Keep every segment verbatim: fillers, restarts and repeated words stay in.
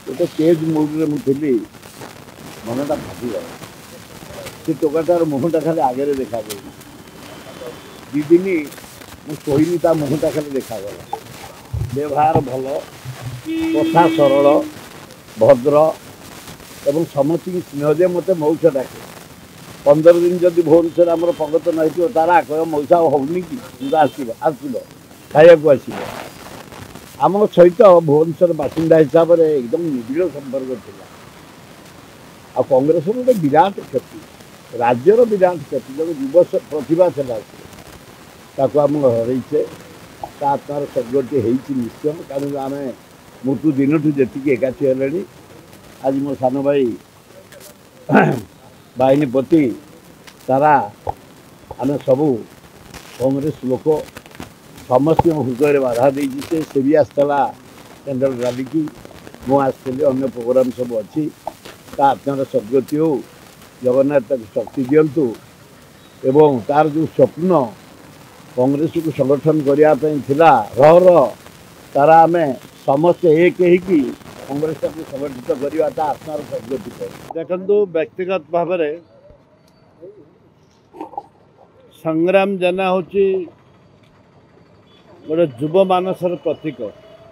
गोटे चेज मुड्रे मुझे मनटा फाटिगला से टोकाटार मुहटा खाली आगे देखा दी दिन मुझे ता मुहटा खाली देखागला व्यवहार भल कथा सरल भद्र एवं समस्त स्नेह दे मत मौसा डाके पंदर दिन जदि भुवनेश्वर आम पंगत नहीं तारा कह मौसा होनी कि आसब आसब खाया आसब आम सहित भुवनेश्वर बासिंदा हिसाब से एकदम निबिड़ संपर्क था आ कांग्रेस गोटे विराट क्षति राज्यर विराट क्षति जो युव प्रतिभा था आम हरइचे तार सदगति होती निश्चय कारण आम मृत्यु दिन जी एकाठी है आज मो सान भाई बाहिनीपति तारा आम सबू कांग्रेस लोक समस्त हृदय बाधा देती से भी आसला कैंडल रैली की मुझे अन्य प्रोग्राम सब अच्छी आत्मार सदगति हो जगन्नाथ शक्ति दिंतु एवं तार जो स्वप्न कांग्रेस को संगठन करने रह रह तारा आम समस्त एक ही कांग्रेस को संगठित करवा आत्मार सदगति देखु व्यक्तिगत भाव में संग्राम जेना हूँ गोटे युव मानसर प्रतीक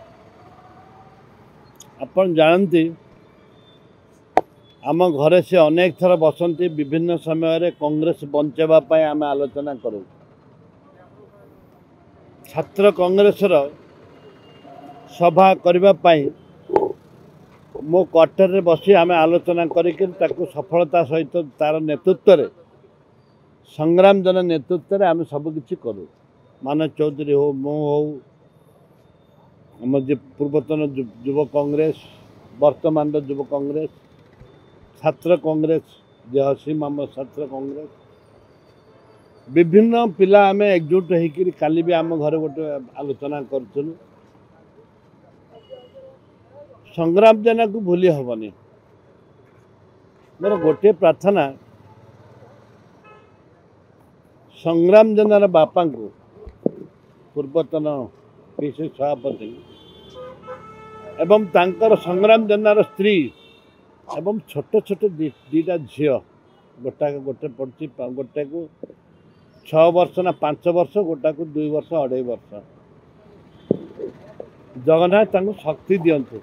आपन जानती आम घरे से अनेक थर बसंती विभिन्न समय कांग्रेस बंचाइवाई आम आलोचना करूँ छात्र कांग्रेस सभा करने मो क्वार्टर रे बसी आम आलोचना करके सफलता सहित तार नेतृत्व रे संग्राम जन नेतृत्व आम सबकि करूँ मानस चौधरी हो मो हो आम पूर्वतन युव कांग्रेस वर्तमान युव कांग्रेस छात्र कांग्रेस जे हसीम आम छात्र कांग्रेस विभिन्न पिला आम एकजुट होकर काली भी आम घर गोटे आलोचना करूँ संग्राम जेना को भूली हेनी मोर गोटे प्रार्थना संग्राम जेनार बापा को पूर्वतन पीसी सभापति एवं तांकर संग्राम जेनार स्त्री एवं छोट छोट दीटा झील गोटा गोटे पड़ी गोटे को छः वर्ष ना पांच वर्ष गोटा को दुई वर्ष अढ़ाई वर्ष जगन्नाथ तांको शक्ति दियंतु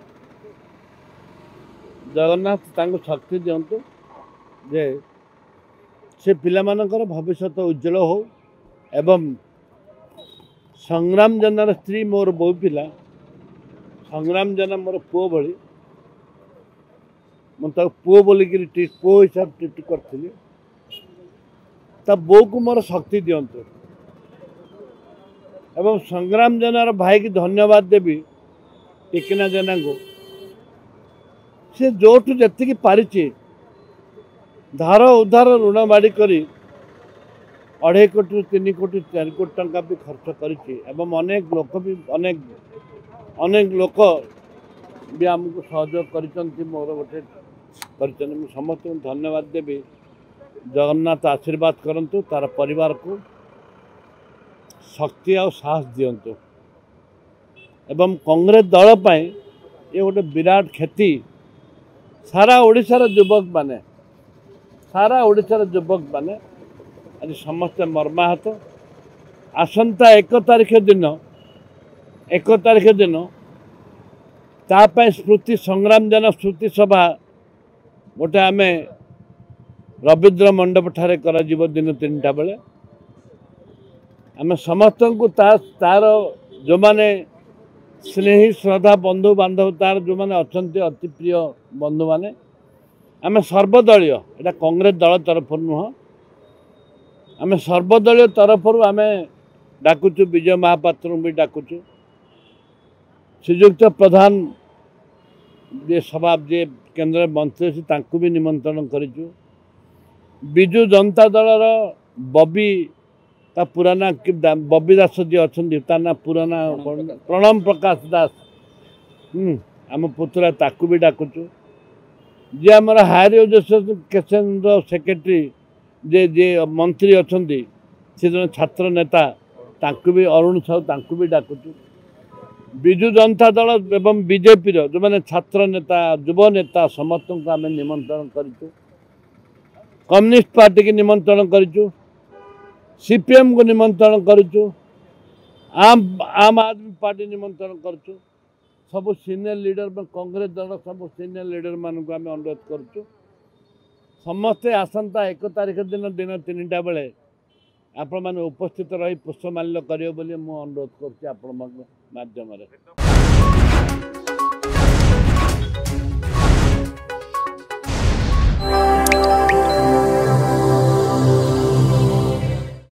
जगन्नाथ तांको शक्ति दियंतु जे से पिला मानकर भविष्य उज्जवल हो एवं संग्राम जेनार स्त्री मोर बो पिला संग्राम जेना मोर पुओ भली मुझे पुओ बोलिक ट्रीट पुओ हिसाब ट्रीट करी ता बो को मोर शक्ति दियंतु एवं संग्राम जेनार भाई की धन्यवाद देवी टिकना जेना को से जोठू जी पारिची धार उधार ऋण बाड़ी करी अढ़ाई कोटी तीन कोटी चार कोटी टंका भी खर्च करिछि एवं अनेक लोक भी अनेक अनेक लोक भी आमको सहयोग करिसंती मोर गोटे करिसंती मु समस्त धन्यवाद देवी जगन्नाथ आशीर्वाद करंतु तार परिवार को शक्ति और साहस दियंतु एवं कांग्रेस दल पाई ये गोटे विराट क्षति सारा ओडिशार युवक माने सारा ओडिशार युवक माने आज समस्त मर्माहत आसंता एक तारीख दिन एक तारीख दिन तापाई स्मृति संग्राम जन स्मृति सभा गोटे आम रवींद्र मंडप ठारे करा जीव दिन तीन टा बेले आम समस्त को तार जो माने स्नेही श्रद्धा बंधु बांधव तार जो माने अछंती अति प्रिय बंधु माने आम सर्वदलीय एटा कांग्रेस दल तरफ नुह आम सर्वदलीय तरफ आम डाकुचु विजय महापात्र भी डाकुचु श्रीजुक्त प्रधान जे सभा जे केंद्र मंत्री अच्छी तांकु भी निमंत्रण करिचु बिजु जनता दलर बबी ता पुराना बबी दास जी अच्छा ना पुराना प्रणम प्रकाश दास हम्म आम पुतला ताकू भी डाकुचु जे आमर हायर एजुकेशन सेक्रेटरी जे जे मंत्री अच्छा से जन छात्र नेता ताकू भी अरुण साहू ताकू भी डाकुचु विजु जनता दल एवं बीजेपी जो मैंने छात्र नेता युव नेता समस्त को आम निमंत्रण करूँ कम्युनिस्ट पार्टी की निमंत्रण करूँ सीपीएम को निमंत्रण करूँ आम आम आदमी पार्टी निमंत्रण करूँ सब सीनियर लीडर कांग्रेस दल सब सीनियर लीडर मान को आम अनुरोध करूँ समस्ते आसंता एक तारीख दिन दिन तीन टा बेले आपण मैंने उपस्थित रही पुष्पमाल्य करियो बोली मु अनुरोध करछि आपण माध्यम रे।